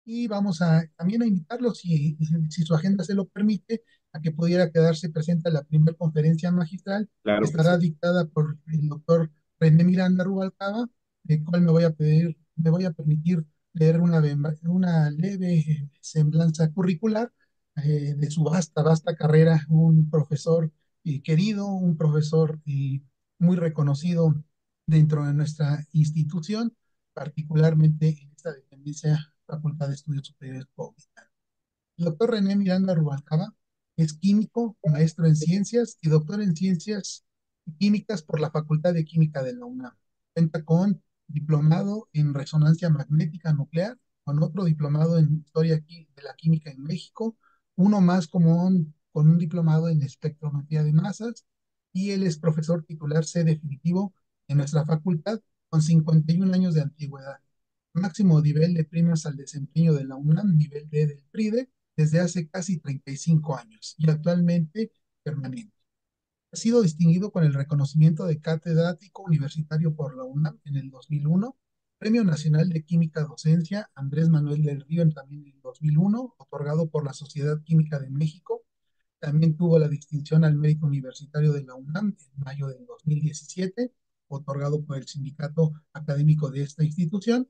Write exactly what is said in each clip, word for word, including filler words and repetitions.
y vamos a también a invitarlo, si, si su agenda se lo permite, a que pudiera quedarse presente a la primera conferencia magistral que Claro que estará sí. dictada por el doctor René Miranda Rubalcaba, el cual me voy a pedir, me voy a permitir leer una, bem- una leve eh, semblanza curricular eh, de su vasta, vasta carrera, un profesor eh, querido, un profesor eh, muy reconocido dentro de nuestra institución, particularmente en esta dependencia Facultad de Estudios Superiores Comunitarios. El doctor René Miranda Rubalcaba es químico, maestro en ciencias y doctor en ciencias químicas por la Facultad de Química de la UNAM. Cuenta con diplomado en resonancia magnética nuclear, con otro diplomado en historia de la química en México, uno más como un, con un diplomado en espectrometría de masas, y él es profesor titular C definitivo en nuestra facultad con cincuenta y un años de antigüedad. Máximo nivel de primas al desempeño de la UNAM, nivel D del PRIDE, desde hace casi treinta y cinco años y actualmente permanente. Ha sido distinguido con el reconocimiento de catedrático universitario por la UNAM en el dos mil uno, Premio Nacional de Química Docencia Andrés Manuel del Río en también en el dos mil uno, otorgado por la Sociedad Química de México. También tuvo la distinción al mérito universitario de la UNAM en mayo del dos mil diecisiete, otorgado por el sindicato académico de esta institución,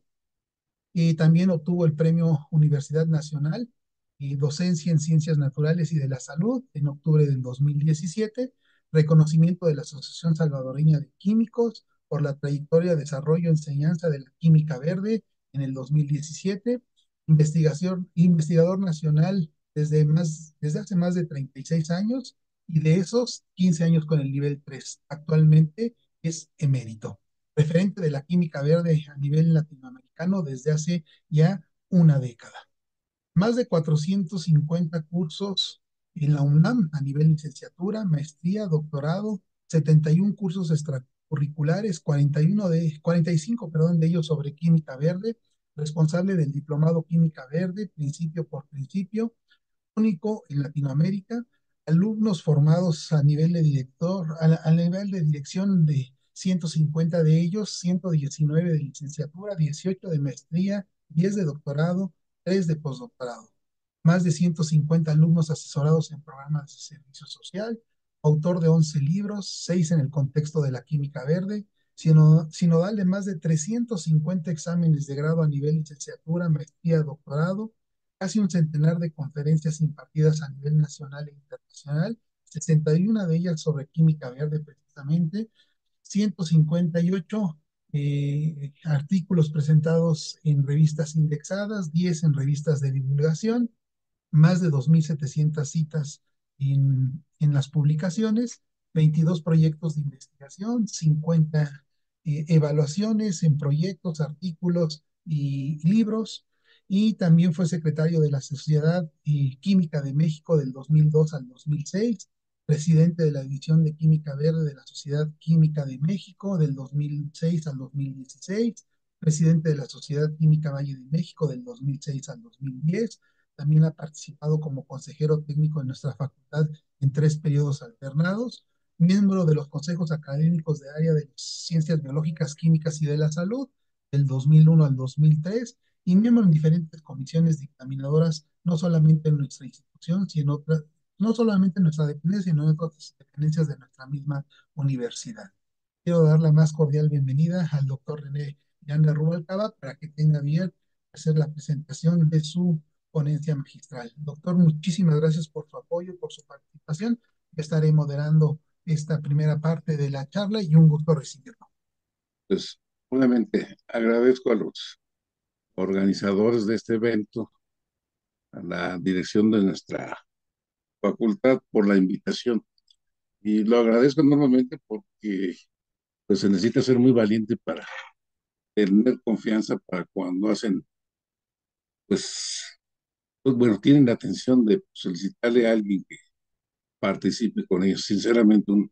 y también obtuvo el Premio Universidad Nacional y Docencia en Ciencias Naturales y de la Salud en octubre del dos mil diecisiete, reconocimiento de la Asociación Salvadoreña de Químicos por la trayectoria, desarrollo, enseñanza de la química verde en el dos mil diecisiete, investigación, investigador nacional desde, más, desde hace más de treinta y seis años, y de esos quince años con el nivel tres. Actualmente es emérito, referente de la química verde a nivel latinoamericano desde hace ya una década. Más de cuatrocientos cincuenta cursos en la UNAM a nivel licenciatura, maestría, doctorado, setenta y uno cursos extracurriculares, cuarenta y uno de, cuarenta y cinco, perdón, de ellos sobre química verde, responsable del diplomado Química Verde, principio por principio, único en Latinoamérica, alumnos formados a nivel de director, a, a nivel de dirección de ciento cincuenta de ellos, ciento diecinueve de licenciatura, dieciocho de maestría, diez de doctorado, tres de postdoctorado. Más de ciento cincuenta alumnos asesorados en programas de servicio social, autor de once libros, seis en el contexto de la química verde, sino, sinodal de más de trescientos cincuenta exámenes de grado a nivel licenciatura, maestría, doctorado, casi un centenar de conferencias impartidas a nivel nacional e internacional, sesenta y una de ellas sobre química verde precisamente, ciento cincuenta y ocho eh, artículos presentados en revistas indexadas, diez en revistas de divulgación, más de dos mil setecientas citas en, en las publicaciones, veintidós proyectos de investigación, cincuenta eh, evaluaciones en proyectos, artículos y libros, y también fue secretario de la Sociedad eh, Química de México del dos mil dos al dos mil seis, presidente de la División de Química Verde de la Sociedad Química de México del dos mil seis al dos mil dieciséis, presidente de la Sociedad Química Valle de México del dos mil seis al dos mil diez. También ha participado como consejero técnico en nuestra facultad en tres periodos alternados, miembro de los consejos académicos de área de ciencias biológicas, químicas y de la salud del dos mil uno al dos mil tres, y miembro en diferentes comisiones dictaminadoras, no solamente en nuestra institución, sino otras, no solamente en nuestra dependencia, sino en otras dependencias de nuestra misma universidad. Quiero dar la más cordial bienvenida al doctor René Yanda Rubalcaba para que tenga bien hacer la presentación de su ponencia magistral. Doctor, muchísimas gracias por su apoyo, por su participación. Yo estaré moderando esta primera parte de la charla y un gusto recibirlo. Pues, obviamente, agradezco a los organizadores de este evento, a la dirección de nuestra facultad por la invitación. Y lo agradezco enormemente porque pues, se necesita ser muy valiente para tener confianza para cuando hacen, pues, pues bueno, tienen la atención de solicitarle a alguien que participe con ellos. Sinceramente, un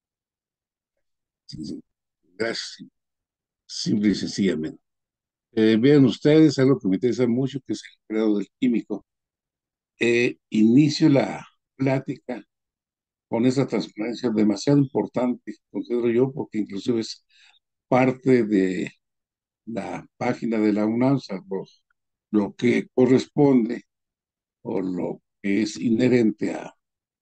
gracias, simple y sencillamente. Eh, vean ustedes, algo que me interesa mucho, que es el grado del químico. Eh, inicio la plática con esa transparencia demasiado importante, considero yo, porque inclusive es parte de la página de la UNAM, salvo lo que corresponde o lo que es inherente a,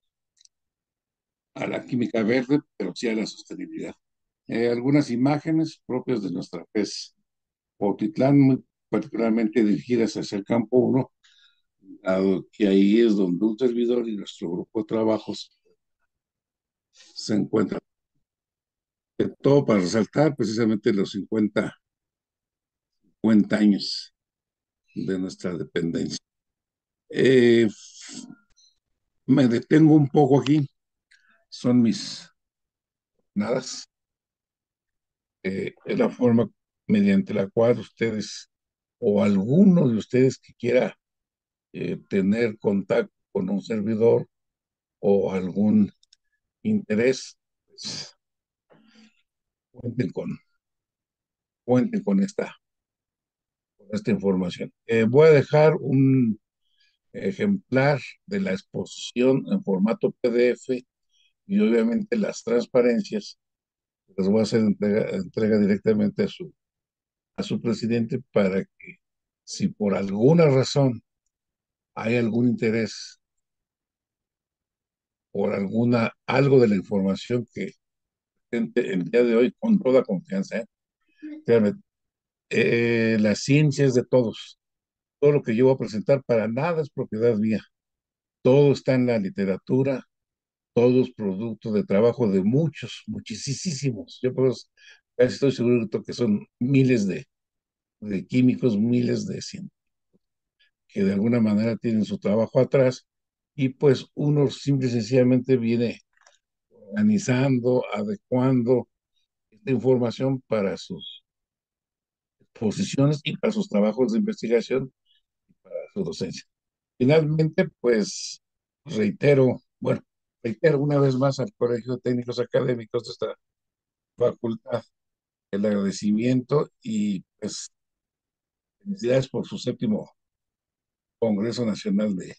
a la química verde, pero sí a la sostenibilidad. Eh, algunas imágenes propias de nuestra PES Cuautitlán, muy particularmente dirigidas hacia el campo uno, dado que ahí es donde un servidor y nuestro grupo de trabajos se encuentran. De todo para resaltar precisamente los cincuenta cincuenta años de nuestra dependencia. Eh, Me detengo un poco aquí, son mis nadas, eh, es la forma mediante la cual ustedes o alguno de ustedes que quiera eh, tener contacto con un servidor o algún interés, pues, cuenten con, cuenten con esta, con esta información. Eh, voy a dejar un ejemplar de la exposición en formato P D F y obviamente las transparencias las voy a hacer entrega, entrega directamente a su, a su presidente para que si por alguna razón hay algún interés por alguna, algo de la información que el día de hoy con toda confianza, ¿eh? Créanme, eh, la ciencia es de todos. Todo lo que yo voy a presentar para nada es propiedad mía. Todo está en la literatura, todo es producto de trabajo de muchos, muchísimos. Yo pues, casi estoy seguro que son miles de, de químicos, miles de científicos que de alguna manera tienen su trabajo atrás y pues uno simple y sencillamente viene organizando, adecuando esta información para sus posiciones y para sus trabajos de investigación y para su docencia. Finalmente, pues reitero, bueno, reitero una vez más al Colegio de Técnicos Académicos de esta facultad el agradecimiento y pues felicidades por su séptimo Congreso Nacional de...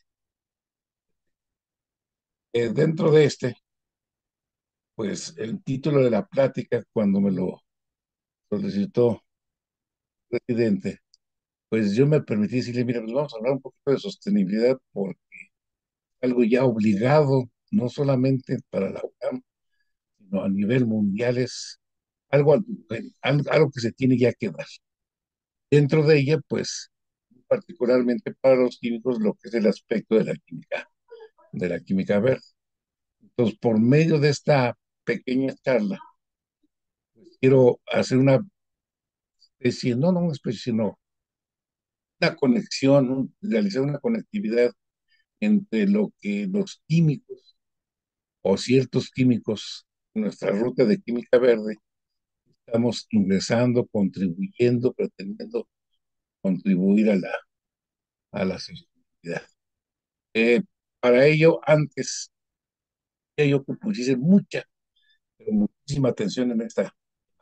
Eh, dentro de este, pues el título de la plática, cuando me lo solicitó el presidente, pues yo me permití decirle, mira, pues vamos a hablar un poquito de sostenibilidad por algo ya obligado, no solamente para la UNAM, sino a nivel mundial, es algo, algo, algo que se tiene ya que dar. Dentro de ella, pues, particularmente para los químicos, lo que es el aspecto de la química, de la química verde. Entonces, por medio de esta pequeña charla, quiero hacer una especie, no, no una especie, sino una conexión, un- realizar una conectividad entre lo que los químicos o ciertos químicos, en nuestra ruta de química verde, estamos ingresando, contribuyendo, pretendiendo contribuir a la, a la sostenibilidad. Eh, para ello, antes, yo que pusiese mucha, pero muchísima atención en esta,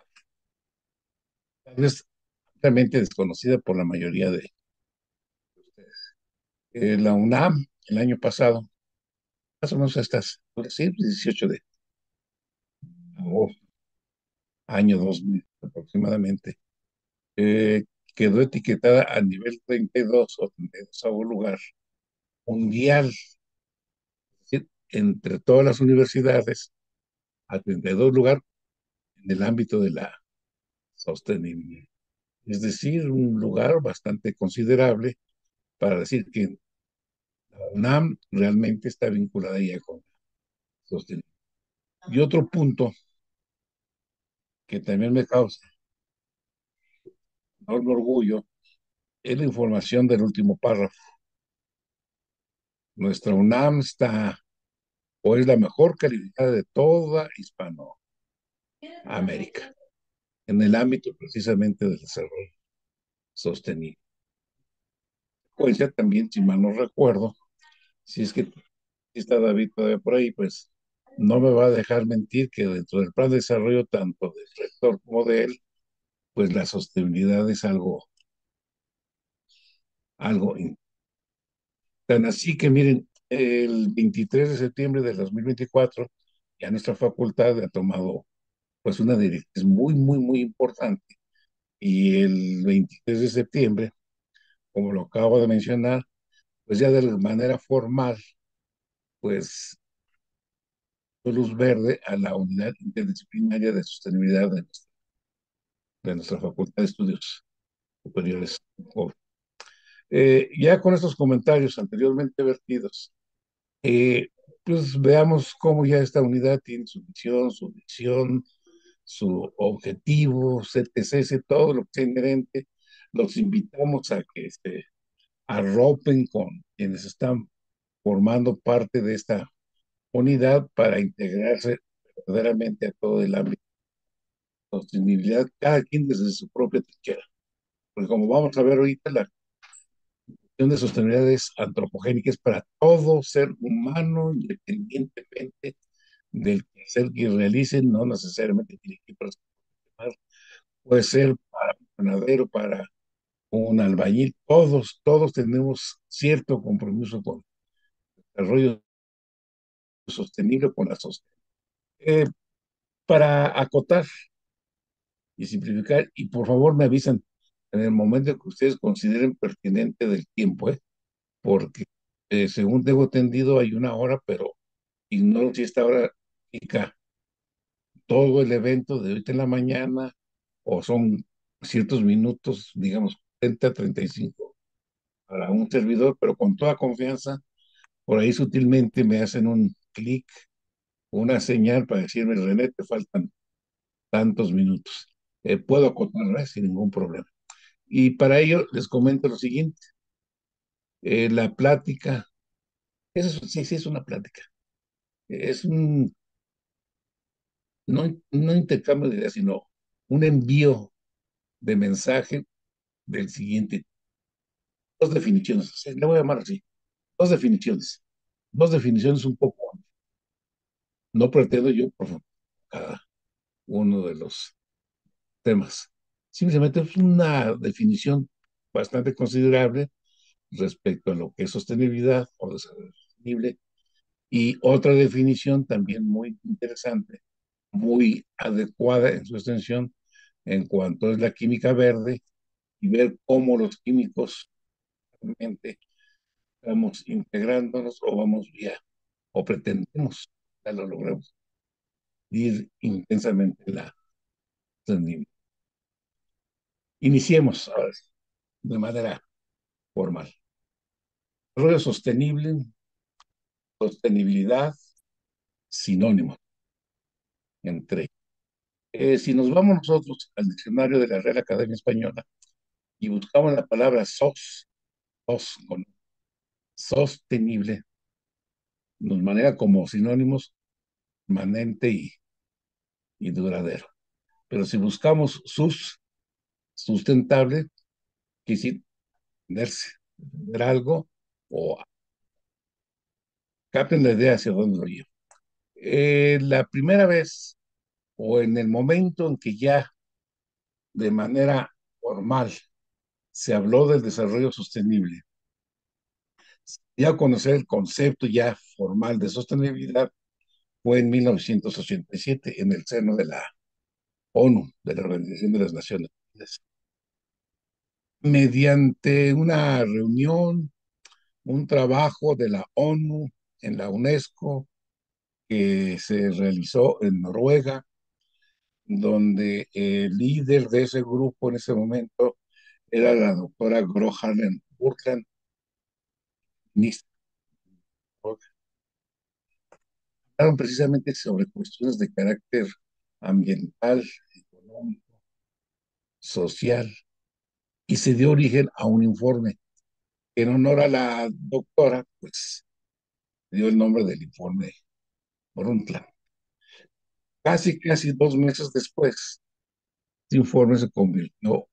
tal vez realmente desconocida por la mayoría de ustedes. Eh, la UNAM, el año pasado, más o menos estas, sí, dieciocho de agosto, año dos mil aproximadamente, eh, quedó etiquetada a nivel treinta y dos o treinta y dos lugar mundial, es decir, entre todas las universidades, a treinta y dos lugar en el ámbito de la sostenibilidad. Es decir, un lugar bastante considerable para decir que la UNAM realmente está vinculada ya con la sostenibilidad. Y otro punto que también me causa enorme orgullo es la información del último párrafo. Nuestra UNAM está o es la mejor calificada de toda Hispanoamérica en el ámbito precisamente del desarrollo sostenible. Pues ya también, si mal no recuerdo, si es que está David todavía por ahí, pues no me va a dejar mentir que dentro del plan de desarrollo, tanto del rector como de él, pues la sostenibilidad es algo, algo tan así que miren, el veintitrés de septiembre del dos mil veinticuatro, ya nuestra facultad ha tomado pues una directriz muy, muy, muy importante. Y el veintitrés de septiembre como lo acabo de mencionar, pues ya de manera formal, pues dio luz verde a la unidad interdisciplinaria de sostenibilidad de nuestra, de nuestra Facultad de Estudios Superiores. Eh, ya con estos comentarios anteriormente vertidos, eh, pues veamos cómo ya esta unidad tiene su misión, su visión, su objetivo, etc, todo lo que sea inherente. Los invitamos a que se arropen con quienes están formando parte de esta unidad para integrarse verdaderamente a todo el ámbito de sostenibilidad, cada quien desde su propia trinchera. Porque como vamos a ver ahorita, la cuestión de sostenibilidad es antropogénica, es para todo ser humano, independientemente del ser que realicen, no necesariamente tiene que ir profesional, puede ser para un panadero, para un albañil, todos, todos tenemos cierto compromiso con el desarrollo sostenible, con la sostenibilidad. Eh, para acotar y simplificar, y por favor me avisan en el momento que ustedes consideren pertinente del tiempo, ¿eh? Porque eh, según tengo entendido hay una hora, pero ignoro si esta hora indica todo el evento de ahorita en la mañana o son ciertos minutos, digamos treinta, treinta y cinco para un servidor, pero con toda confianza, por ahí sutilmente me hacen un clic, una señal para decirme, René, te faltan tantos minutos. Eh, puedo acotar sin ningún problema. Y para ello les comento lo siguiente, eh, la plática, eso sí, sí es una plática, es un, no, no intercambio de ideas, sino un envío de mensaje del siguiente, dos definiciones, sí, le voy a llamar así, dos definiciones, dos definiciones un poco, no pretendo yo por cada uno de los temas, simplemente es una definición bastante considerable respecto a lo que es sostenibilidad o desarrollo sostenible. Y otra definición también muy interesante, muy adecuada en su extensión en cuanto es la química verde y ver cómo los químicos realmente estamos integrándonos o vamos vía o pretendemos, ya lo logramos, ir intensamente en la sostenibilidad. Iniciemos ahora de manera formal. Desarrollo sostenible, sostenibilidad, sinónimos entre. Eh, si nos vamos nosotros al diccionario de la Real Academia Española y buscamos la palabra sos, sos con sostenible, nos maneja como sinónimos permanente y, y duradero. Pero si buscamos sus, sustentable, quisiera entenderse, entender algo o capten la idea hacia dónde lo llevo. Eh, la primera vez o en el momento en que ya de manera formal se habló del desarrollo sostenible, ya conocer el concepto ya formal de sostenibilidad fue en mil novecientos ochenta y siete en el seno de la ONU, de la Organización de las Naciones Unidas, mediante una reunión, un trabajo de la ONU en la UNESCO que se realizó en Noruega, donde el líder de ese grupo en ese momento era la doctora Gro Harlem Brundtland, ministra. Hablaron precisamente sobre cuestiones de carácter ambiental, económico, social, y se dio origen a un informe. En honor a la doctora, pues dio el nombre del informe Brundtland. Casi, casi dos meses después, este informe se convirtió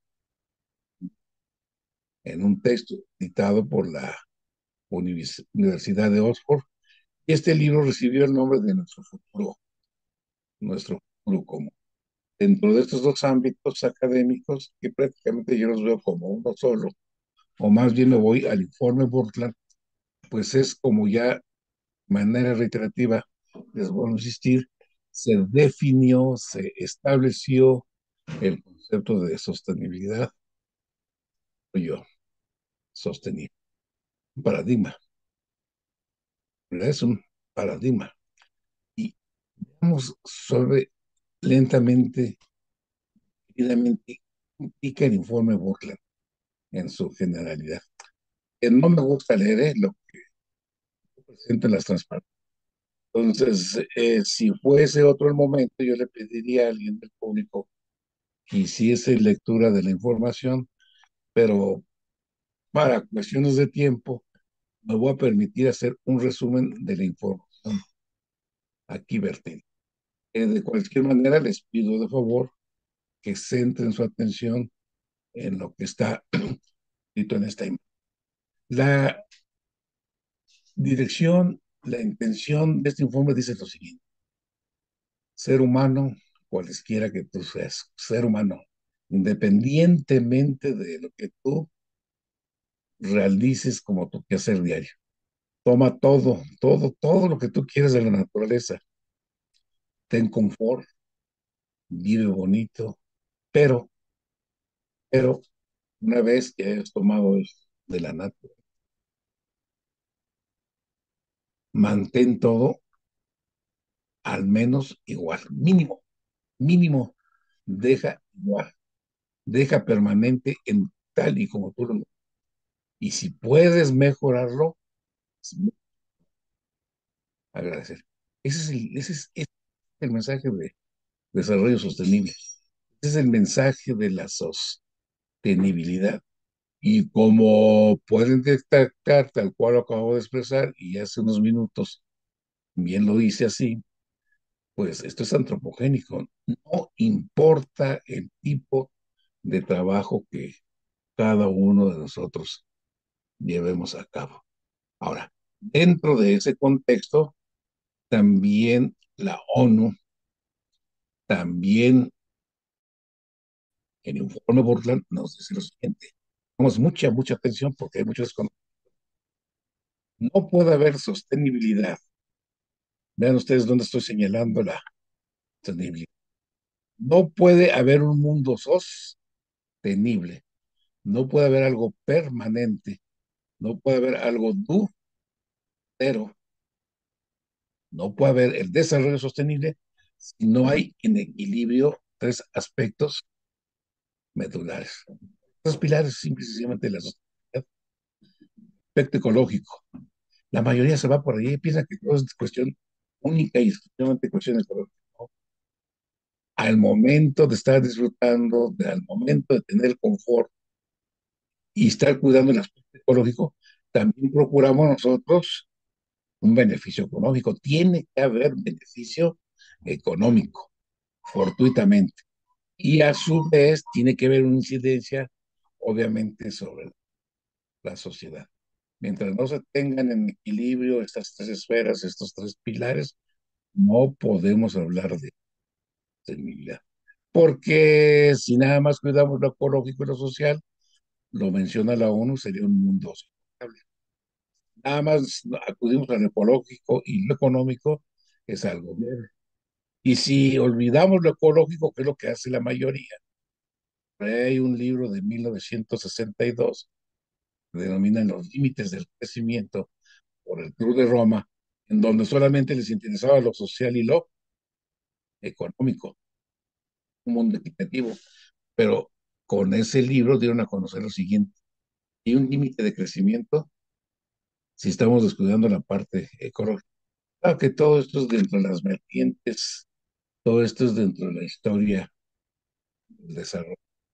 en un texto dictado por la Univers Universidad de Oxford, y este libro recibió el nombre de nuestro futuro, nuestro futuro común. Dentro de estos dos ámbitos académicos, que prácticamente yo los veo como uno solo, o más bien me voy al informe Brundtland, pues es como ya de manera reiterativa, les voy a insistir, se definió, se estableció el concepto de sostenibilidad, yo, sostenible. Un paradigma, ¿verdad? Es un paradigma. Y vamos sobre lentamente, rápidamente, implica el informe Borland en su generalidad. Que no me gusta leer, ¿eh? Lo que presenta en las transparencias. Entonces, eh, si fuese otro el momento, yo le pediría a alguien del público que hiciese lectura de la información, pero para cuestiones de tiempo, me voy a permitir hacer un resumen de la información aquí vertida. Eh, de cualquier manera, les pido de favor que centren su atención en lo que está escrito en esta imagen. La dirección, la intención de este informe dice lo siguiente: ser humano, cualesquiera que tú seas, ser humano, independientemente de lo que tú realices como tu quehacer diario. Toma todo, todo, todo lo que tú quieres de la naturaleza. Ten confort, vive bonito, pero, pero, una vez que hayas tomado de la naturaleza, mantén todo al menos igual, mínimo, mínimo, deja igual, deja permanente en tal y como tú lo. Y si puedes mejorarlo, agradecer. Ese es el, ese es, ese es el mensaje de desarrollo sostenible. Ese es el mensaje de la sostenibilidad. Y como pueden detectar, tal cual lo acabo de expresar, y hace unos minutos bien lo hice así, pues esto es antropogénico. No importa el tipo de trabajo que cada uno de nosotros llevemos a cabo. Ahora, dentro de ese contexto, también la ONU, también el informe Borland nos dice lo siguiente. Tenemos mucha, mucha atención porque hay muchos. No puede haber sostenibilidad. Vean ustedes dónde estoy señalando la sostenibilidad. No puede haber un mundo sostenible. No puede haber algo permanente. No puede haber algo duradero. No puede haber el desarrollo sostenible si no hay en equilibrio tres aspectos medulares. Los pilares, simplemente la sostenibilidad, aspecto ecológico. La mayoría se va por ahí y piensa que todo es cuestión única y exclusivamente cuestión ecológica. ¿No? Al momento de estar disfrutando, de, al momento de tener confort y estar cuidando el aspecto ecológico, también procuramos nosotros un beneficio económico. Tiene que haber beneficio económico, fortuitamente. Y a su vez tiene que haber una incidencia, obviamente, sobre la sociedad. Mientras no se tengan en equilibrio estas tres esferas, estos tres pilares, no podemos hablar de sostenibilidad. Porque si nada más cuidamos lo ecológico y lo social, lo menciona la ONU, sería un mundo sustentable. Nada más acudimos a lo ecológico y lo económico, es algo bien. Y si olvidamos lo ecológico, que es lo que hace la mayoría, hay un libro de mil novecientos sesenta y dos que denominan Los límites del crecimiento por el Club de Roma, en donde solamente les interesaba lo social y lo económico, un mundo equitativo. Pero con ese libro dieron a conocer lo siguiente: hay un límite de crecimiento si estamos descuidando la parte ecológica. Claro que todo esto es dentro de las vertientes, todo esto es dentro de la historia del desarrollo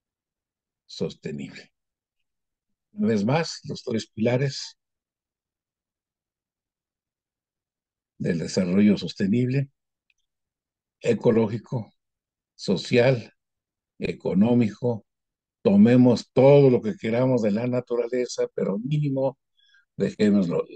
sostenible. Una vez más, los tres pilares del desarrollo sostenible: ecológico, social, económico. Tomemos todo lo que queramos de la naturaleza, pero mínimo dejémoslo.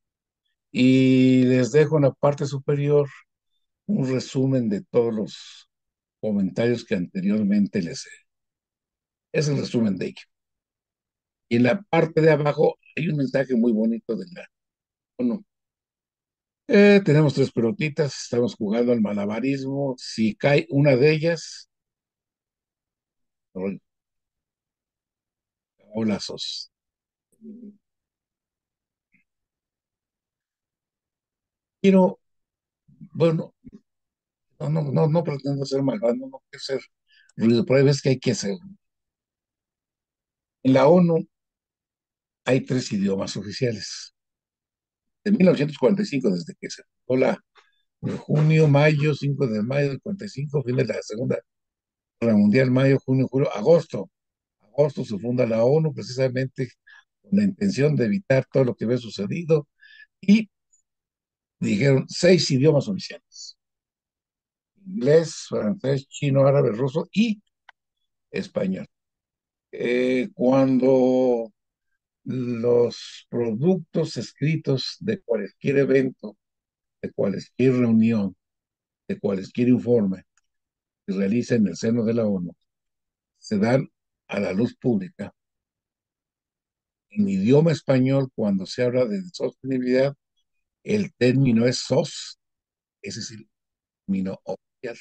Y les dejo en la parte superior un resumen de todos los comentarios que anteriormente les he. Es el resumen de ello. Y en la parte de abajo hay un mensaje muy bonito de la ONU. Eh, tenemos tres pelotitas, estamos jugando al malabarismo. Si cae una de ellas, o lazos. Quiero, bueno, no, no, no, no pretendo ser malvado, no, no quiero ser ruido, pero hay veces que hay que hacer. En la ONU hay tres idiomas oficiales. De mil novecientos cuarenta y cinco, desde que se fundó la de junio, mayo, cinco de mayo del cuarenta y cinco, fin de la Segunda Guerra Mundial, mayo, junio, julio, agosto. Agosto se funda la ONU precisamente con la intención de evitar todo lo que había sucedido y dijeron seis idiomas oficiales: inglés, francés, chino, árabe, ruso y español. Eh, cuando los productos escritos de cualquier evento, de cualquier reunión, de cualquier informe que se realiza en el seno de la ONU, se dan a la luz pública en idioma español. Cuando se habla de sostenibilidad, el término es S O S, ese es el término oficial.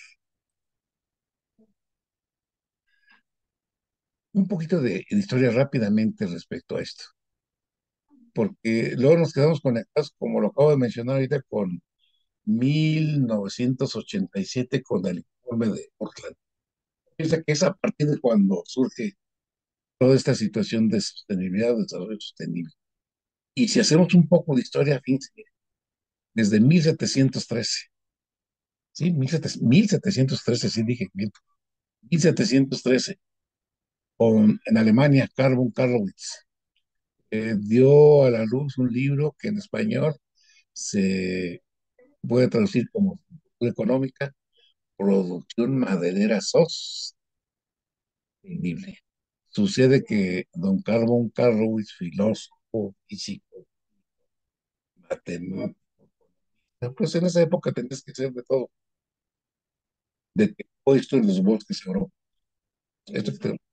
Un poquito de historia rápidamente respecto a esto, porque luego nos quedamos conectados, como lo acabo de mencionar ahorita, con mil novecientos ochenta y siete con el informe de Portland. Piensa que es a partir de cuando surge toda esta situación de sostenibilidad, de desarrollo sostenible. Y si hacemos un poco de historia, fíjense, desde mil setecientos trece, ¿sí? mil setecientos trece, sí dije bien, mil setecientos trece, con, en Alemania, Carbon Karlowitz, eh, dio a la luz un libro que en español se puede traducir como económica, producción maderera sostenible. Sucede que don Carbon Carrowitz, filósofo, físico, matemático, pues en esa época tenías que ser de todo, de esto en los bosques de Europa. Esto que te-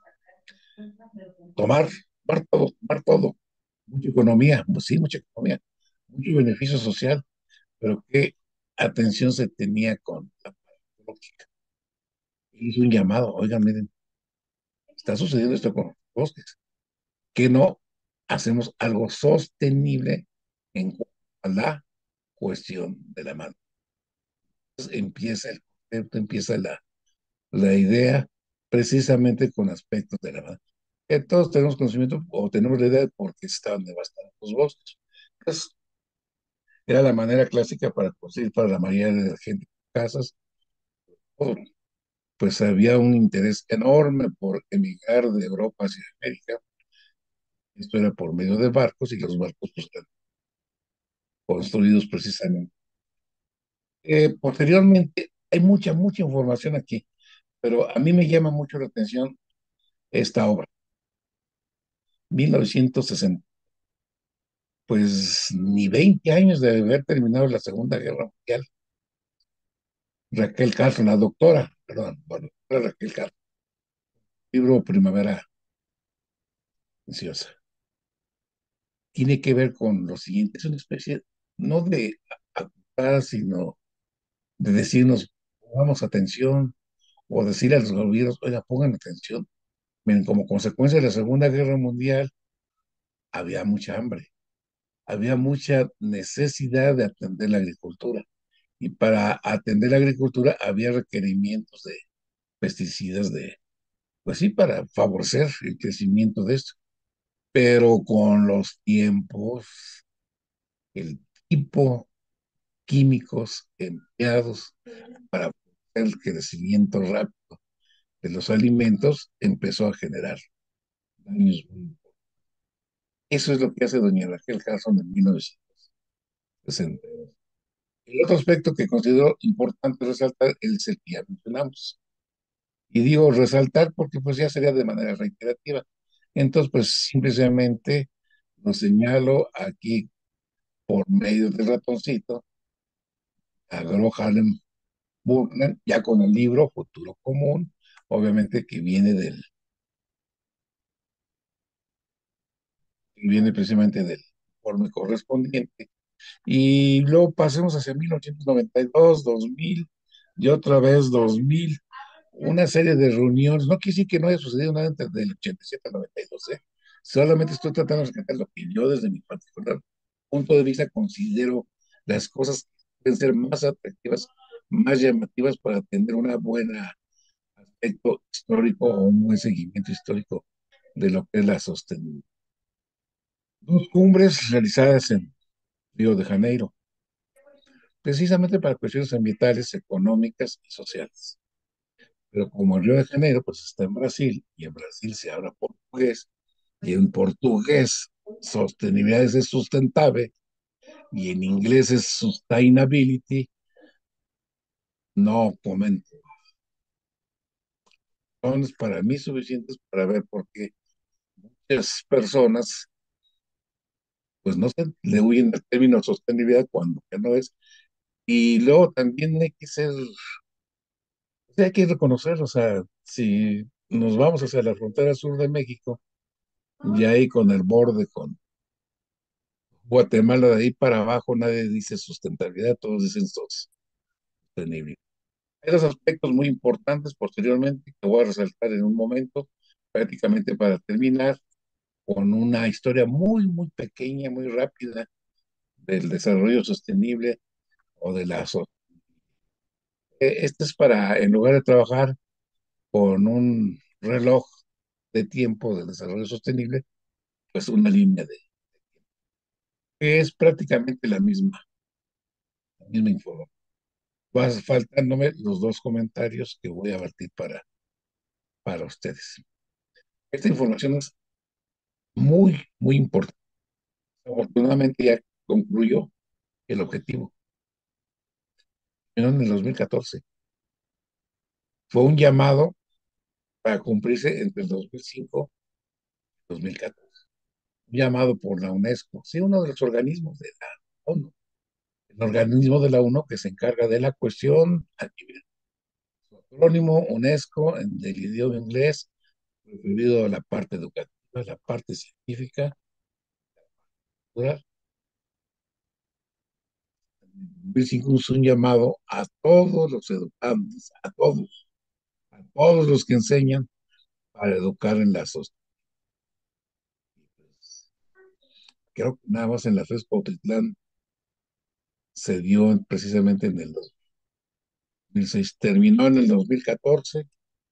tomar, tomar todo, tomar todo. Mucha economía, pues sí, mucha economía, mucho beneficio social, pero qué atención se tenía con la parte ecológica. Hizo un llamado: oigan, miren, está sucediendo esto con los bosques, que no hacemos algo sostenible en cuanto a la cuestión de la mano. Entonces empieza el concepto, empieza la, la idea, precisamente con aspectos de la mano. Que todos tenemos conocimiento o tenemos la idea de por qué estaban devastados los bosques. Entonces, era la manera clásica para conseguir para la mayoría de la gente casas. Oh, pues había un interés enorme por emigrar de Europa hacia América. Esto era por medio de barcos y los barcos pues, eran construidos precisamente. Eh, posteriormente, hay mucha, mucha información aquí, pero a mí me llama mucho la atención esta obra, mil novecientos sesenta, pues ni veinte años de haber terminado la Segunda Guerra Mundial. Raquel Carson, la doctora, perdón, bueno, Raquel Carson, libro Primavera Ansiosa, tiene que ver con lo siguiente: es una especie no de acusar, sino de decirnos, pongamos atención, o decirle a los gobiernos, oiga, pongan atención. Miren, como consecuencia de la Segunda Guerra Mundial, había mucha hambre, había mucha necesidad de atender la agricultura. Y para atender la agricultura había requerimientos de pesticidas, de, pues sí, para favorecer el crecimiento de esto. Pero con los tiempos, el tipo químicos empleados para el crecimiento rápido de los alimentos empezó a generar daños. Eso es lo que hace doña Raquel Carson en mil novecientos sesenta. El otro aspecto que considero importante resaltar es el que ya mencionamos. Y digo resaltar porque pues ya sería de manera reiterativa. Entonces, pues simplemente lo señalo aquí por medio del ratoncito, a Gro Harlem Brundtland, ya con el libro Futuro Común, obviamente que viene del, que viene precisamente del informe correspondiente. Y luego pasemos hacia mil novecientos noventa y dos, dos mil y otra vez dos mil, una serie de reuniones. No quiere decir que no haya sucedido nada entre del ochenta y siete al noventa y dos, ¿eh? Solamente estoy tratando de rescatar lo que yo desde mi particular punto de vista considero las cosas que pueden ser más atractivas, más llamativas para tener una buena aspecto histórico o un buen seguimiento histórico de lo que es la sostenibilidad. Dos cumbres realizadas en Río de Janeiro, precisamente para cuestiones ambientales, económicas y sociales. Pero como el Río de Janeiro pues está en Brasil y en Brasil se habla portugués y en portugués sostenibilidad es sustentable y en inglés es sustainability, no comento. Son para mí suficientes para ver por qué muchas personas pues no se le huyen al término sostenibilidad cuando ya no es. Y luego también hay que ser, o sea, hay que reconocer, o sea, si nos vamos hacia la frontera sur de México, y ahí con el borde, con Guatemala de ahí para abajo, nadie dice sustentabilidad, todos dicen sostenibilidad. Hay dos aspectos muy importantes posteriormente que voy a resaltar en un momento, prácticamente para terminar, con una historia muy, muy pequeña, muy rápida del desarrollo sostenible o de la... so- Eh, Este es para, en lugar de trabajar con un reloj de tiempo de desarrollo sostenible, pues una línea de, que es prácticamente la misma, la misma información. Vas faltándome los dos comentarios que voy a vertir para, para ustedes. Esta información es muy, muy importante. Afortunadamente ya concluyó el objetivo. En el dos mil catorce fue un llamado para cumplirse entre el dos mil cinco y dos mil catorce. Un llamado por la UNESCO, sí, uno de los organismos de la ONU, el organismo de la ONU que se encarga de la cuestión a nivel. Su acrónimo UNESCO en el idioma inglés, referido a la parte educativa, la parte científica, cultural. dos mil cinco es un llamado a todos los educantes, a todos, a todos los que enseñan para educar en la sociedad. Creo que nada más en la FES Cuautitlán se dio precisamente en el dos mil seis, terminó en el dos mil catorce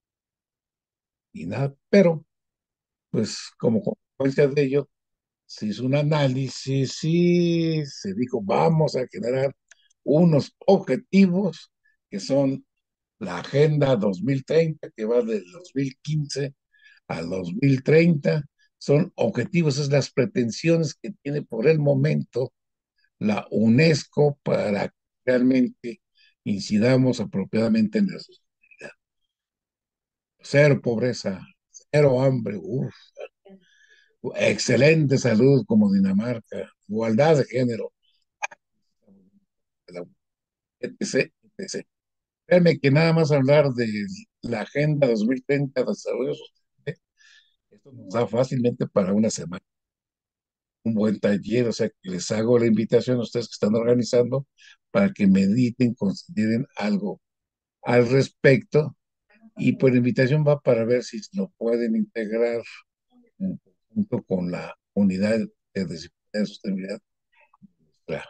y nada, pero pues como consecuencia de ello se hizo un análisis y se dijo vamos a generar unos objetivos que son la Agenda dos mil treinta, que va del dos mil quince al dos mil treinta, son objetivos, es las pretensiones que tiene por el momento la UNESCO para que realmente incidamos apropiadamente en la sociedad. Cero pobreza, cero hambre, uf, excelente salud como Dinamarca, igualdad de género, etcétera, etcétera. Créanme que nada más hablar de la Agenda dos mil treinta de Desarrollo Sostenible, esto nos da fácilmente para una semana, un buen taller, o sea que les hago la invitación a ustedes que están organizando para que mediten, consideren algo al respecto y por invitación va para ver si lo pueden integrar junto con la unidad de disciplina de sostenibilidad. Claro.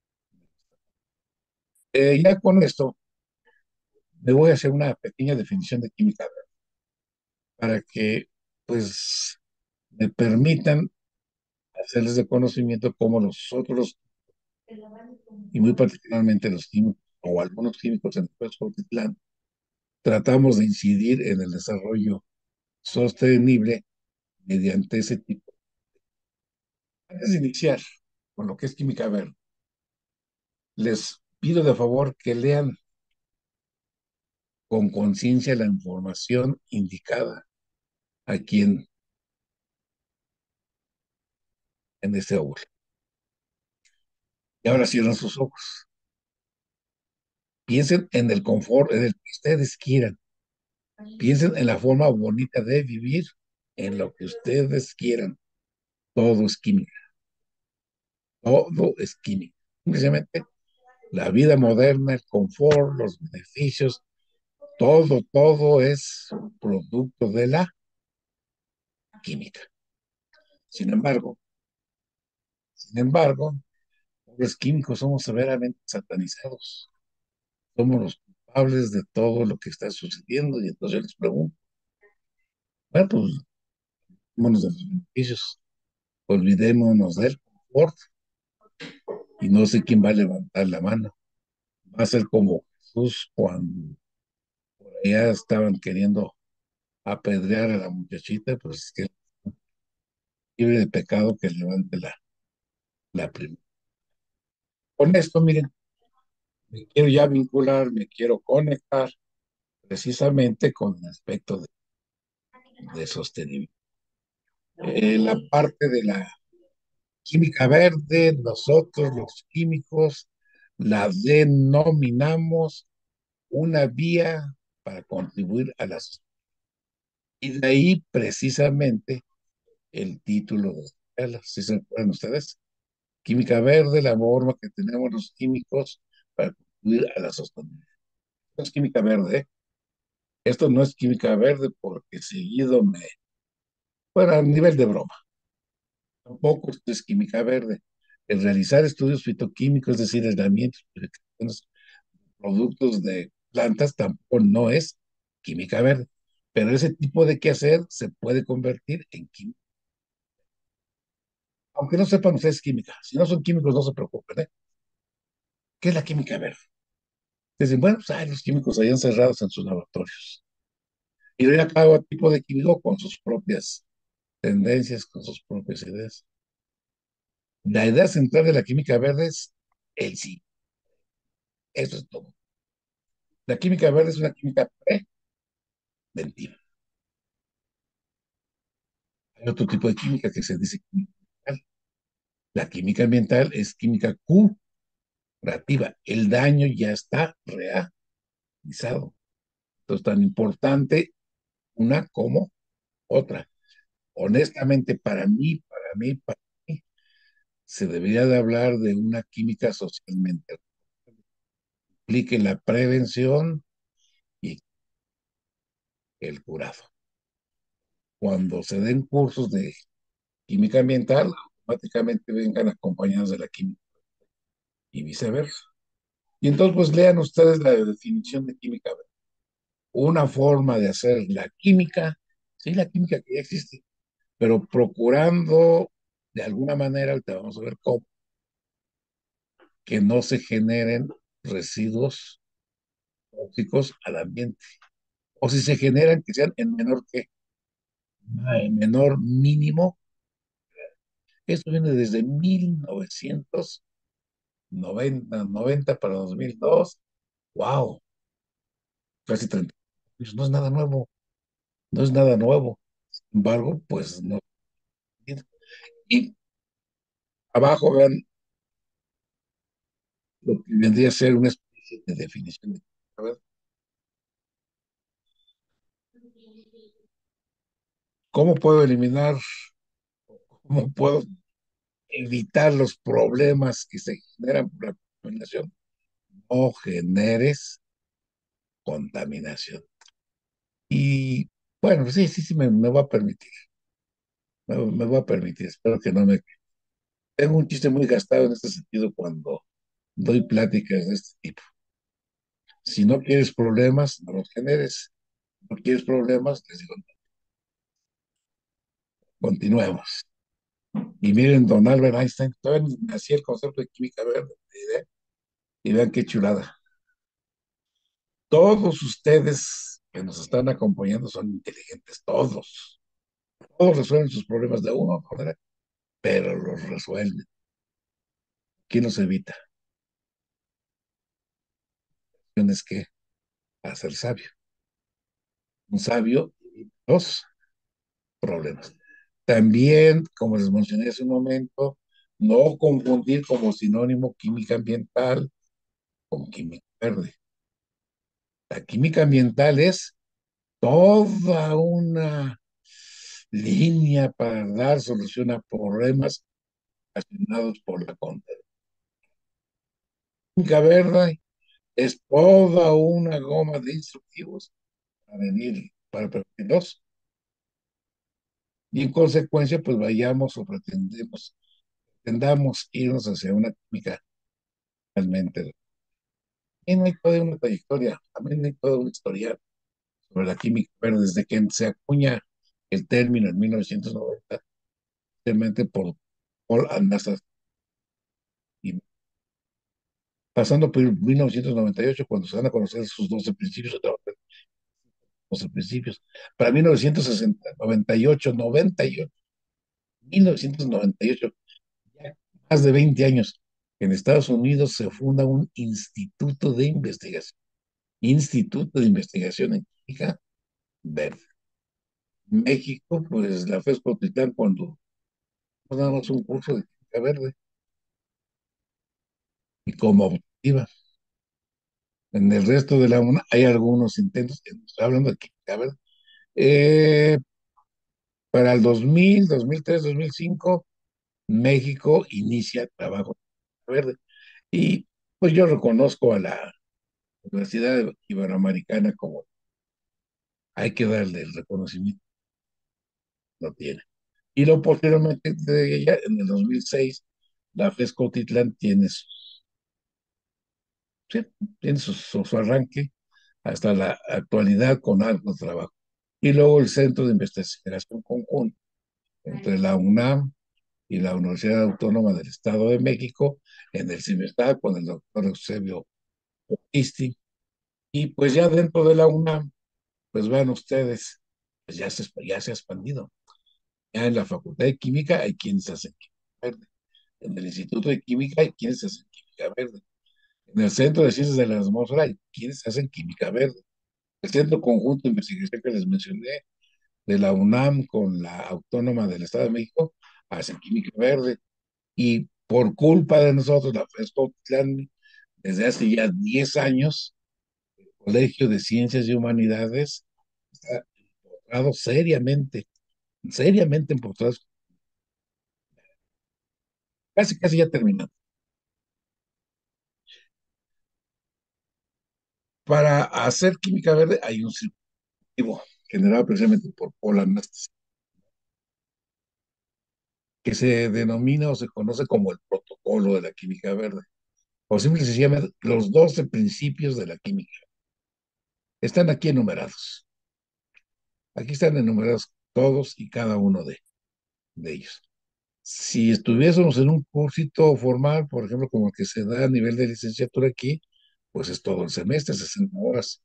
Eh, ya con esto me voy a hacer una pequeña definición de química para que pues me permitan hacerles de conocimiento cómo nosotros, y muy particularmente los químicos o algunos químicos en el puesto Cuautitlán, tratamos de incidir en el desarrollo sostenible mediante ese tipo. Antes de iniciar con lo que es química verde, les pido de favor que lean con conciencia la información indicada aquí en, en este aula. Y ahora cierran sus ojos. Piensen en el confort, en el que ustedes quieran. Piensen en la forma bonita de vivir, en lo que ustedes quieran. Todo es química. Todo es química. Simplemente la vida moderna, el confort, los beneficios, todo, todo es producto de la química. Sin embargo, sin embargo, los químicos somos severamente satanizados. Somos los culpables de todo lo que está sucediendo. Y entonces yo les pregunto, bueno, pues, olvidémonos de los beneficios, olvidémonos del confort, y no sé quién va a levantar la mano. Va a ser como Jesús cuando ya estaban queriendo apedrear a la muchachita, pues es que libre de pecado que levante la, la primera. Con esto, miren, me quiero ya vincular, me quiero conectar precisamente con el aspecto de, de sostenibilidad. Eh, la parte de la química verde, nosotros los químicos la denominamos una vía para contribuir a la sociedad. Y de ahí precisamente el título de la escuela, si se acuerdan ustedes. Química verde, la forma que tenemos los químicos para contribuir a la sostenibilidad. Esto es química verde, ¿eh? Esto no es química verde porque seguido me... Bueno, a nivel de broma, tampoco esto es química verde. El realizar estudios fitoquímicos, es decir, aislamientos, purificaciones, productos de plantas, tampoco no es química verde. Pero ese tipo de quehacer se puede convertir en química. Aunque no sepan ustedes química, si no son químicos, no se preocupen, ¿eh? ¿Qué es la química verde? Dicen, bueno, pues hay los químicos ahí encerrados en sus laboratorios. Y doy a cabo tipo de químico con sus propias tendencias, con sus propias ideas. La idea central de la química verde es el sí. Eso es todo. La química verde es una química preventiva. Hay otro tipo de química que se dice química ambiental. La química ambiental es química curativa. El daño ya está realizado. Entonces, tan importante una como otra. Honestamente, para mí, para mí, para mí, se debería de hablar de una química socialmente. Implique la prevención y el curado. Cuando se den cursos de química ambiental, automáticamente vengan acompañados de la química y viceversa. Y entonces, pues lean ustedes la definición de química. Una forma de hacer la química, sí, la química que ya existe, pero procurando de alguna manera, ahorita vamos a ver cómo, que no se generen residuos tóxicos al ambiente. O si se generan, que sean en menor que, en menor mínimo. Esto viene desde mil novecientos noventa, noventa para dos mil dos. ¡Wow! Casi treinta. Pues no es nada nuevo, no es nada nuevo. Sin embargo, pues no. Y abajo vean lo que vendría a ser una especie de definición. A ver, ¿cómo puedo eliminar, cómo puedo evitar los problemas que se generan por la contaminación? No generes contaminación. Y bueno, sí, sí, sí, me, me va a permitir, me, me va a permitir, espero que no me... Tengo un chiste muy gastado en este sentido cuando doy pláticas de este tipo. Si no quieres problemas, no los generes. No quieres problemas, les digo, continuemos. Y miren, don Albert Einstein, todavía ni nacía el concepto de química verde, ¿eh? Y vean qué chulada. Todos ustedes que nos están acompañando son inteligentes, todos. Todos resuelven sus problemas de una u otra manera, pero los resuelven. ¿Quién los evita? Tienes que hacer sabio. Un sabio evita los problemas. También, como les mencioné hace un momento, no confundir como sinónimo química ambiental con química verde. La química ambiental es toda una línea para dar solución a problemas ocasionados por la contaminación. Química verde es toda una goma de instructivos para venir, para prevenir los Y en consecuencia, pues vayamos o pretendemos, pretendamos irnos hacia una química realmente. También hay toda una trayectoria, también hay toda una historia sobre la química verde, desde que se acuña el término en mil novecientos noventa, realmente por Paul Almanza, y pasando por mil novecientos noventa y ocho, cuando se van a conocer sus doce principios, doce principios, para mil novecientos sesenta, noventa y ocho, noventa y ocho, mil novecientos noventa y ocho, ya más de veinte años, en Estados Unidos se funda un instituto de investigación, Instituto de Investigación en Química Verde. México, pues la FES Cotitlán, cuando nos damos un curso de química verde y como optativa. En el resto de la U N A hay algunos intentos, estoy hablando de química verde. Eh, para el dos mil, dos mil tres, dos mil cinco, México inicia trabajo verde. Y pues yo reconozco a la Universidad Iberoamericana como hay que darle el reconocimiento, lo tiene. Y luego posteriormente de ella, en el dos mil seis, la FES Cotitlán tiene su, sí, tiene su, su, su arranque hasta la actualidad con alto trabajo. Y luego el Centro de Investigación Conjunto entre la UNAM y la Universidad Autónoma del Estado de México, en el CIMESTAC, con el doctor Eusebio Isti. Y pues ya dentro de la UNAM, pues vean ustedes, pues ya se, ya se ha expandido. Ya en la Facultad de Química hay quienes hacen química verde. En el Instituto de Química hay quienes hacen química verde. En el Centro de Ciencias de la Atmósfera hay quienes hacen química verde. El Centro Conjunto de Investigación que les mencioné, de la UNAM con la Autónoma del Estado de México, hacen química verde. Y por culpa de nosotros, la FESCO, desde hace ya diez años, el Colegio de Ciencias y Humanidades está empotrado seriamente, seriamente empotrado, casi, casi ya terminado. Para hacer química verde hay un circuito generado precisamente por Paul Anastas, que se denomina o se conoce como el protocolo de la química verde, o simplemente se llama los doce principios de la química. Están aquí enumerados. Aquí están enumerados todos y cada uno de, de ellos. Si estuviésemos en un cursito formal, por ejemplo, como el que se da a nivel de licenciatura aquí, pues es todo el semestre, sesenta horas.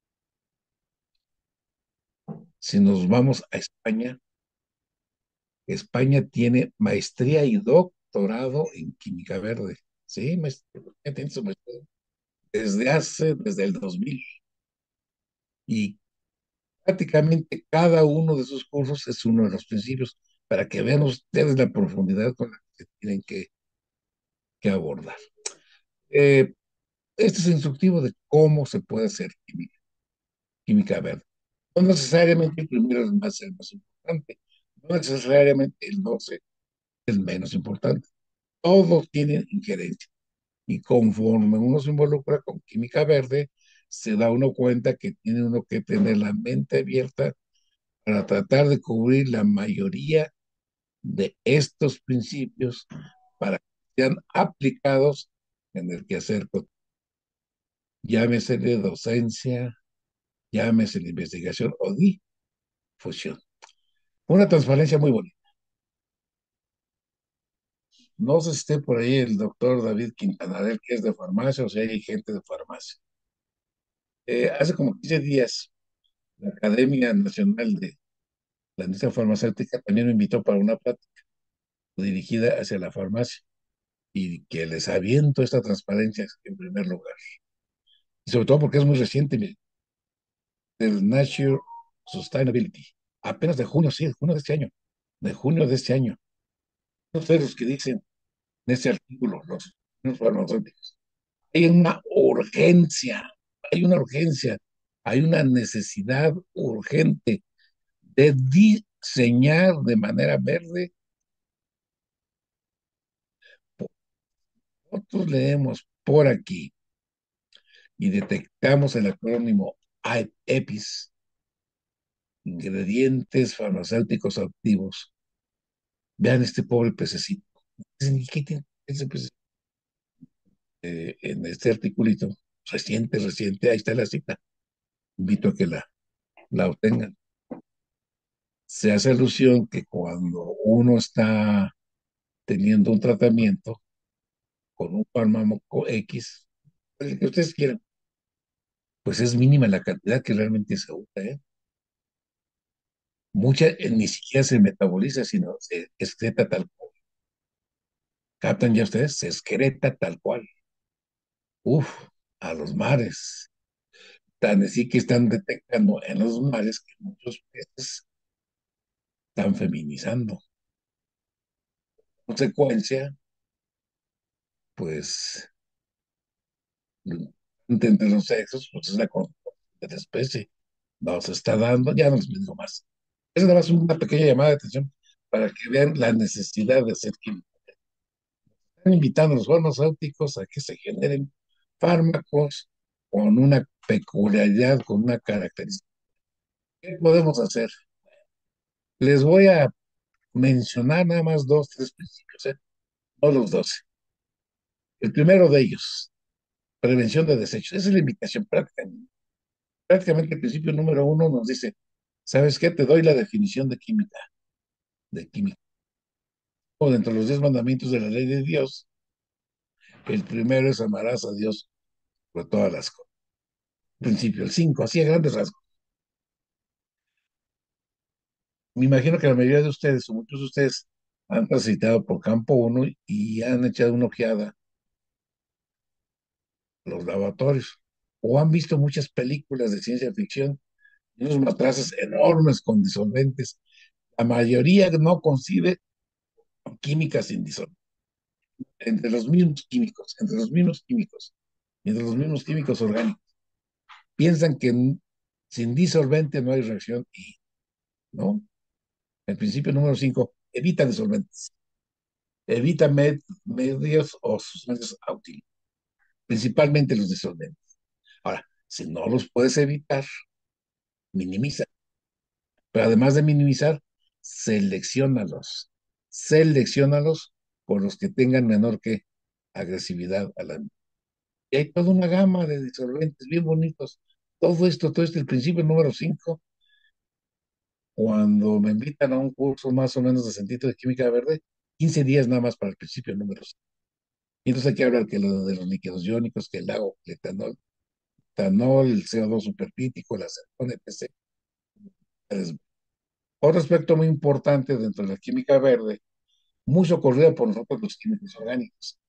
Si nos vamos a España, España tiene maestría y doctorado en química verde. Sí, maestría, tiene su maestría desde hace, desde el dos mil. Y prácticamente cada uno de esos cursos es uno de los principios para que vean ustedes la profundidad con la que tienen que, que abordar. Eh, este es instructivo de cómo se puede hacer química, química verde. No necesariamente el primero es más, el más importante, no necesariamente el doce es el menos importante. Todos tienen injerencia. Y conforme uno se involucra con química verde, se da uno cuenta que tiene uno que tener la mente abierta para tratar de cubrir la mayoría de estos principios para que sean aplicados en el quehacer cotidiano. Llámese de docencia, llámese de investigación o difusión. Una transparencia muy bonita. No sé si esté por ahí el doctor David Quintanarel, que es de farmacia, o sea, hay gente de farmacia. Eh, hace como quince días, la Academia Nacional de la Industria Farmacéutica también me invitó para una plática dirigida hacia la farmacia y que les aviento esta transparencia en primer lugar. Y sobre todo porque es muy reciente, mire, del Nature Sustainability. Apenas de junio, sí, de junio de este año. De junio de este año. Ustedes los que dicen en este artículo, los, los farmacéuticos, hay una urgencia, hay una urgencia, hay una necesidad urgente de diseñar de manera verde. Nosotros leemos por aquí y detectamos el acrónimo EPIS, ingredientes farmacéuticos activos. Vean este pobre pececito. Dicen, ¿y qué tiene ese pececito? Eh, en este articulito, reciente, reciente, ahí está la cita. Invito a que la, la obtengan. Se hace alusión que cuando uno está teniendo un tratamiento con un fármaco X, el que ustedes quieran, pues es mínima la cantidad que realmente se usa, ¿eh? Mucha eh, ni siquiera se metaboliza, sino se excreta tal cual. ¿Captan ya ustedes? Se excreta tal cual. Uf, a los mares. Tan así que están detectando en los mares que muchos peces están feminizando. Consecuencia, pues, entre los sexos, pues es la consecuencia de la especie. Nos está dando, ya no les digo más. Es nada más una pequeña llamada de atención para que vean la necesidad de hacer química. Están invitando a los farmacéuticos a que se generen fármacos con una peculiaridad, con una característica. ¿Qué podemos hacer? Les voy a mencionar nada más dos, tres principios, ¿eh? No los doce. El primero de ellos, prevención de desechos. Esa es la invitación prácticamente. Prácticamente el principio número uno nos dice, ¿sabes qué? Te doy la definición de química, de química. O dentro de los diez mandamientos de la ley de Dios, el primero es amarás a Dios por todas las cosas. Principio, el cinco, así a grandes rasgos. Me imagino que la mayoría de ustedes, o muchos de ustedes, han transitado por campo uno y han echado una ojeada a los lavatorios, o han visto muchas películas de ciencia ficción, y unos matraces enormes con disolventes. La mayoría no concibe química sin disolvente. Entre los mismos químicos, entre los mismos químicos, entre los mismos químicos orgánicos. Piensan que sin disolvente no hay reacción y no. El principio número cinco, evita disolventes. Evita med medios o sustancias útiles, principalmente los disolventes. Ahora, si no los puedes evitar, minimiza. Pero además de minimizar, seleccionalos. Seleccionalos por los que tengan menor que agresividad a la. Y hay toda una gama de disolventes bien bonitos. Todo esto, todo esto, el principio número cinco, cuando me invitan a un curso más o menos de sentido de química verde, quince días nada más para el principio número cinco. Y entonces hay que hablar que lo de los líquidos iónicos, que el agua, el etanol, etanol, el C O dos supercrítico, la acetona, etcétera. Otro aspecto muy importante dentro de la química verde, muy socorrida por nosotros los químicos orgánicos.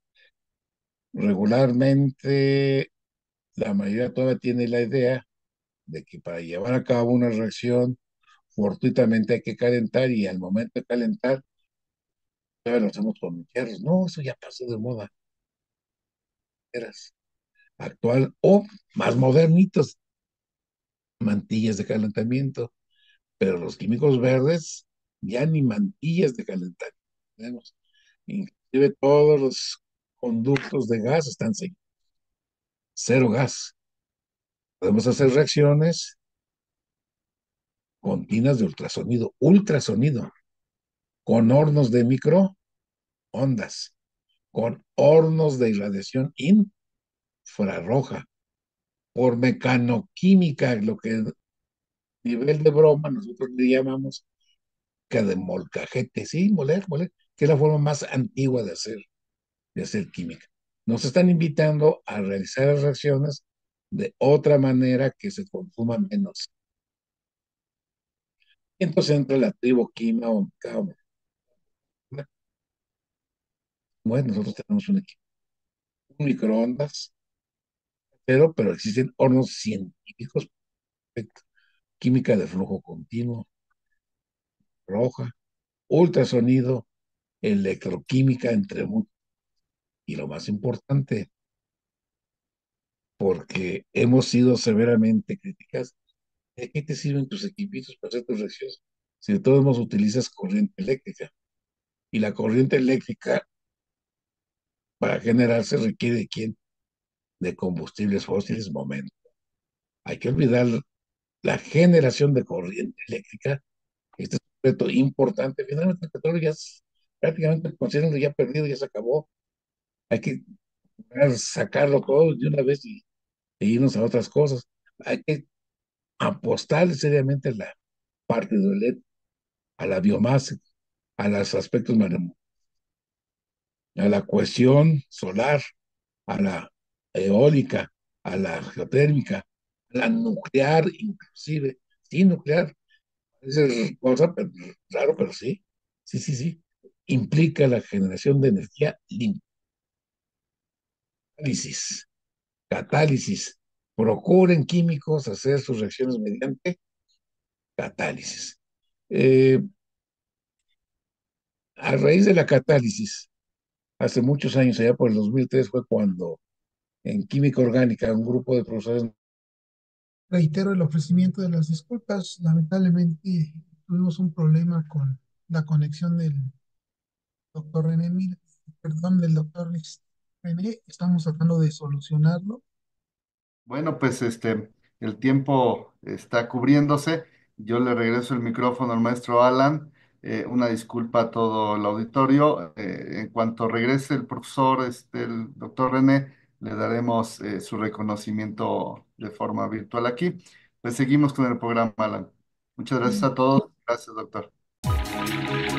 Regularmente, la mayoría todavía tiene la idea de que para llevar a cabo una reacción, fortuitamente hay que calentar y al momento de calentar, ya lo hacemos con hierros. No, eso ya pasó de moda. Eras actual o más modernitos, mantillas de calentamiento, pero los químicos verdes ya ni mantillas de calentamiento tenemos. Inclusive todos los conductos de gas están sin cero gas. Podemos hacer reacciones continuas de ultrasonido, ultrasonido, con hornos de microondas, con hornos de irradiación infrarroja, por mecanoquímica, lo que a nivel de broma nosotros le llamamos que de molcajete, sí, moler, moler, que es la forma más antigua de hacer, de hacer química. Nos están invitando a realizar las reacciones de otra manera que se consuma menos. Entonces entra la triboquima o cabo. Bueno, nosotros tenemos un equipo, un microondas, pero, pero existen hornos científicos, perfecto, química de flujo continuo, roja, ultrasonido, electroquímica, entre muchos. Y lo más importante, porque hemos sido severamente criticados, ¿de qué te sirven tus equipitos para hacer tus reacciones? Si de todos modos utilizas corriente eléctrica. Y la corriente eléctrica, para generarse, requiere de quién? De combustibles fósiles, momento. Hay que olvidar la generación de corriente eléctrica. Este es un reto importante. Finalmente, el petróleo ya es prácticamente considerando ya perdido, ya se acabó. Hay que sacarlo todo de una vez y, e irnos a otras cosas. Hay que apostar seriamente a la parte de L E D, a la biomasa, a los aspectos marino, a la cohesión solar, a la eólica, a la geotérmica, a la nuclear, inclusive. Sí, nuclear. Es cosa, pero, claro, pero sí. Sí, sí, sí. Implica la generación de energía limpia. Catálisis. Catálisis. Procuren químicos hacer sus reacciones mediante catálisis. Eh, a raíz de la catálisis, hace muchos años, allá por el dos mil tres, fue cuando en química orgánica un grupo de profesores. Reitero el ofrecimiento de las disculpas. Lamentablemente tuvimos un problema con la conexión del doctor René Mil, perdón, del doctor René. Estamos tratando de solucionarlo. Bueno, pues este, el tiempo está cubriéndose. Yo le regreso el micrófono al maestro Alan. Eh, una disculpa a todo el auditorio. Eh, en cuanto regrese el profesor, este, el doctor René, le daremos eh, su reconocimiento de forma virtual aquí. Pues seguimos con el programa, Alan. Muchas gracias Bien, a todos. Gracias, doctor.